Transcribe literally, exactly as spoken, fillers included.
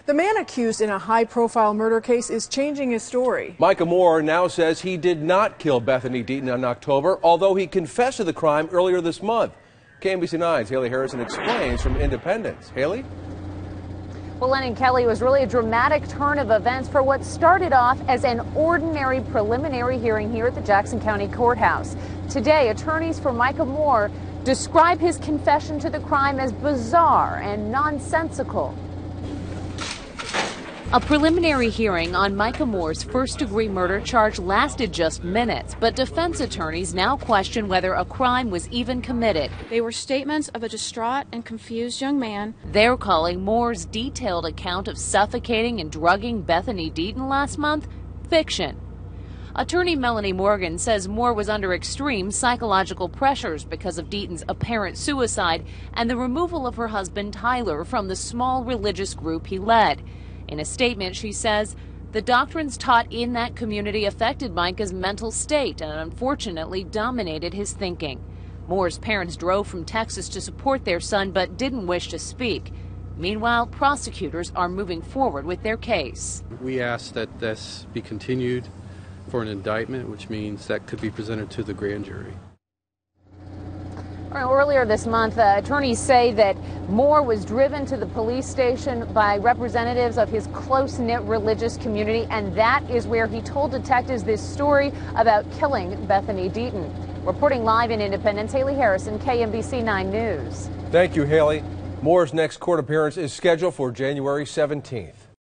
The man accused in a high-profile murder case is changing his story. Micah Moore now says he did not kill Bethany Deaton in October, although he confessed to the crime earlier this month. K M B C nine's Haley Harrison explains from Independence. Haley? Well, Lennon Kelly, was really a dramatic turn of events for what started off as an ordinary preliminary hearing here at the Jackson County Courthouse. Today, attorneys for Micah Moore describe his confession to the crime as bizarre and nonsensical. A preliminary hearing on Micah Moore's first-degree murder charge lasted just minutes, but defense attorneys now question whether a crime was even committed. They were statements of a distraught and confused young man. They're calling Moore's detailed account of suffocating and drugging Bethany Deaton last month fiction. Attorney Melanie Morgan says Moore was under extreme psychological pressures because of Deaton's apparent suicide and the removal of her husband Tyler from the small religious group he led. In a statement, she says, the doctrines taught in that community affected Micah's mental state and unfortunately dominated his thinking. Moore's parents drove from Texas to support their son but didn't wish to speak. Meanwhile, prosecutors are moving forward with their case. We ask that this be continued for an indictment, which means that could be presented to the grand jury. Earlier this month, uh, attorneys say that Moore was driven to the police station by representatives of his close-knit religious community, and that is where he told detectives this story about killing Bethany Deaton. Reporting live in Independence, Haley Harrison, K M B C nine News. Thank you, Haley. Moore's next court appearance is scheduled for January seventeenth.